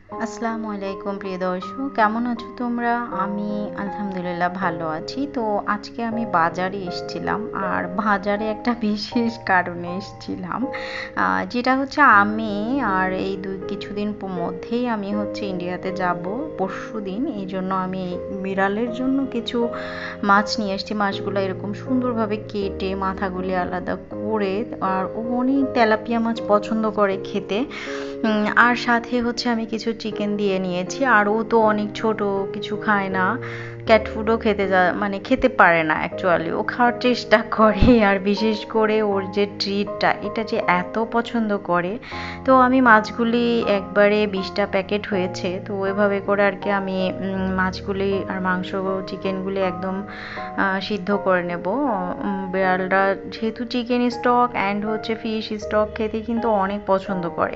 আসসালামু আলাইকুম প্রিয় দর্শক, কেমন আছো তোমরা? আমি আলহামদুলিল্লাহ ভালো আছি। তো আজকে আমি বাজারে এসেছিলাম, আর বাজারে একটা বিশেষ কারণে এসেছিলাম, যেটা হচ্ছে আমি আর এই কিছুদিন মধ্যেই আমি হচ্ছে ইন্ডিয়াতে যাব পরশুদিন। এই জন্য আমি বিড়ালের জন্য কিছু মাছ নিয়ে এসেছি। মাছগুলো এরকম সুন্দরভাবে কেটে মাথাগুলি আলাদা করে, আর ও অনেক তেলাপিয়া মাছ পছন্দ করে খেতে। আর সাথে হচ্ছে আমি কিছু চিকেন দিয়ে নিয়েছি। আর ও তো অনেক ছোট, কিছু খায় না, ক্যাট ফুডও মানে খেতে পারে না অ্যাকচুয়ালি। ও খাওয়ার চেষ্টা করে, আর বিশেষ করে ওর যে ট্রিটটা, এটা যে এত পছন্দ করে। তো আমি মাছগুলি একবারে 20টা প্যাকেট হয়েছে, তো ওইভাবে করে আর কি আমি মাছগুলি আর মাংস চিকেনগুলি একদম সিদ্ধ করে নেব। বিড়ালরা যেহেতু চিকেন স্টক অ্যান্ড হচ্ছে ফিশ স্টক খেতে কিন্তু অনেক পছন্দ করে।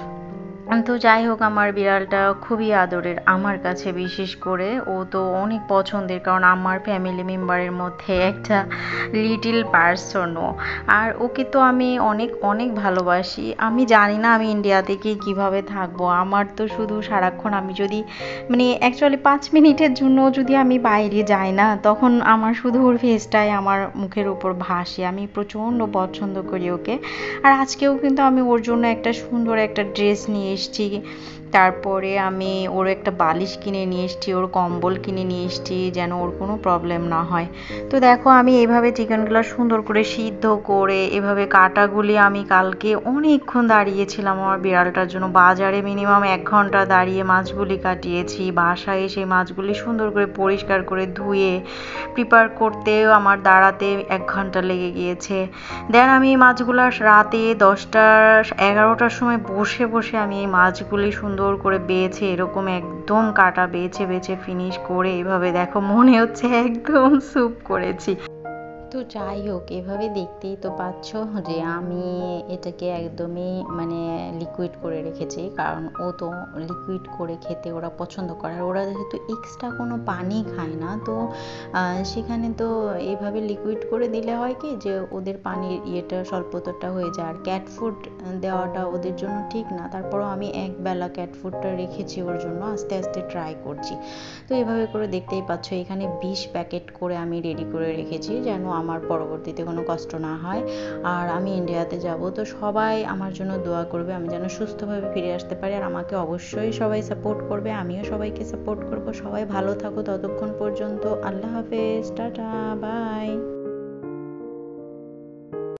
তো যাই হোক, আমার বিড়ালটা খুবই আদরের আমার কাছে। বিশেষ করে ও তো অনেক পছন্দের, কারণ আমার ফ্যামিলি মেম্বারের মধ্যে একটা লিটিল পার্সনও। আর ওকে তো আমি অনেক অনেক ভালোবাসি। আমি জানি না আমি ইন্ডিয়াতে গিয়ে কীভাবে থাকবো। আমার তো শুধু সারাক্ষণ আমি যদি মানে অ্যাকচুয়ালি 5 মিনিটের জন্য যদি আমি বাইরে যাই না, তখন আমার শুধু ওর ফেসটাই আমার মুখের উপর ভাসে। আমি প্রচণ্ড পছন্দ করি ওকে। আর আজকেও কিন্তু আমি ওর জন্য একটা সুন্দর একটা ড্রেস নিয়ে এসেছি। তারপরে আমি ওর একটা বালিশ কিনে নিয়ে এসেছি, ওর কম্বল কিনে নিয়ে এসেছি, যেন ওর কোনো প্রবলেম না হয়। তো দেখো, আমি এইভাবে চিকেনগুলো সুন্দর করে সিদ্ধ করে এভাবে কাটাগুলি আমি কালকে অনেকক্ষণ দাঁড়িয়েছিলাম আমার বিড়ালটার জন্য। বাজারে মিনিমাম 1 ঘন্টা দাঁড়িয়ে মাছগুলি কাটিয়েছি। বাসায় এসে মাছগুলি সুন্দর করে পরিষ্কার করে ধুয়ে প্রিপেয়ার করতেও আমার দাঁড়াতে 1 ঘন্টা লেগে গিয়েছে। দেন আমি এই মাছগুলো রাতে 10টা 11টার সময় বসে বসে আমি এই মাছগুলি সুন্দর করে বেছে, এরকম একদম কাটা বেছে বেছে ফিনিশ করে, এভাবে দেখো মনে হচ্ছে একদম স্যুপ করেছি। তো যাই হোক, এভাবে দেখতেই তো পাচ্ছ যে আমি এটাকে একদমই মানে লিকুইড করে রেখেছি, কারণ ও তো লিকুইড করে খেতে ওরা পছন্দ করে। আর ওরা যেহেতু এক্সট্রা কোনো পানি খায় না, তো সেখানে তো এইভাবে লিকুইড করে দিলে হয় কি, যে ওদের পানির ইয়েটা স্বল্পতাটা হয়ে যায়। আর ক্যাট ফুড দেওয়াটা ওদের জন্য ঠিক না। তারপরও আমি একবেলা ক্যাট ফুডটা রেখেছি ওর জন্য, আস্তে আস্তে ট্রাই করছি। তো এভাবে করে দেখতেই পাচ্ছ এখানে 20 প্যাকেট করে আমি রেডি করে রেখেছি, যেন আমার পরবর্তীতে কোনো কষ্ট না হয়। আর আমি ইন্ডিয়াতে যাব, তো সবাই আমার জন্য দোয়া করবে আমি যেন সুস্থভাবে ফিরে আসতে পারি। আর আমাকে অবশ্যই সবাই সাপোর্ট করবে, আমিও সবাইকে সাপোর্ট করব। সবাই ভালো থাকো ততক্ষণ পর্যন্ত। আল্লাহ হাফেজ, টাটা, বাই।